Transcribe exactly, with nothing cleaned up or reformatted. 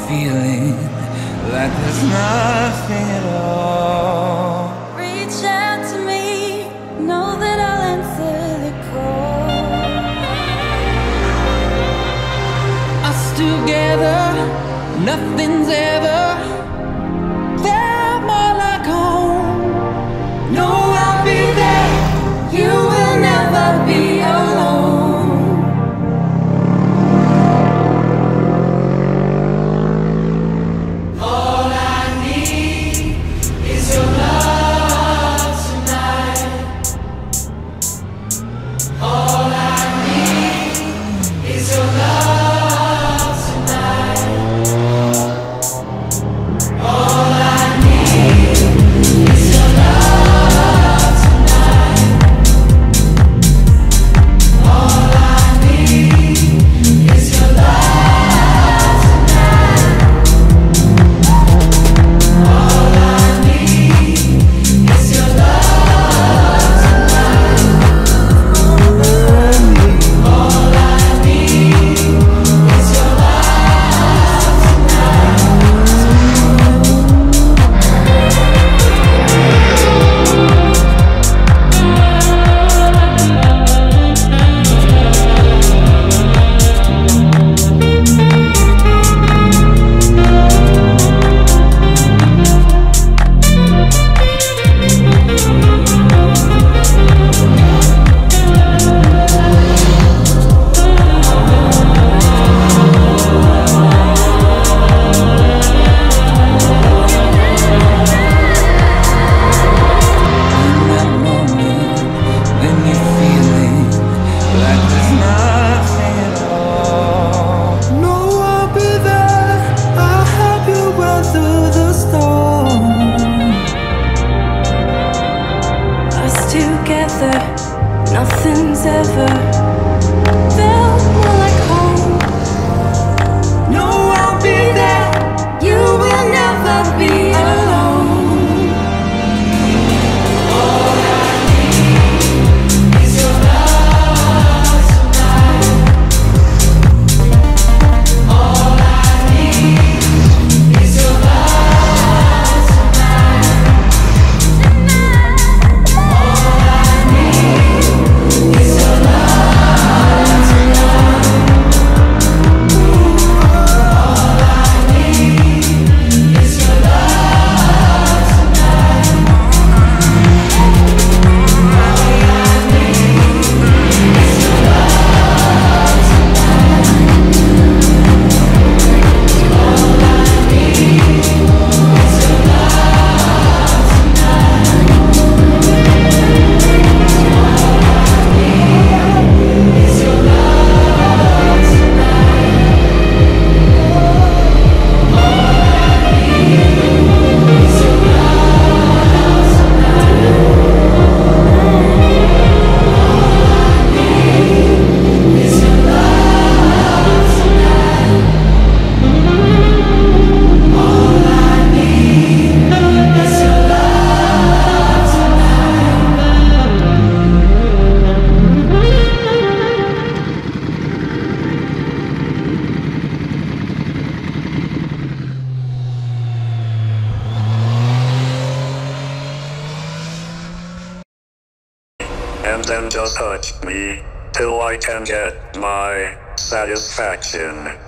feeling like there's nothing at all. Reach out to me, know that I'll answer the call. Us together, nothing's ever felt more like home. No, I'll be there, You will never be alone. all I need is your love tonight. All I need is your love tonight. All I need is your love tonight. All I need is your love tonight. All I need is your love tonight. All I need is your love in that moment when you're feeling like there's nothing at all. No, I'll be there. I'll help you run through the storm. Us together, nothing's ever felt more like home. No, I'll be there. You will never be alone. All I need is your love tonight. All I need is your love tonight. All I need is your love tonight. All I need is your love tonight. And then just touch me till I can get my satisfaction.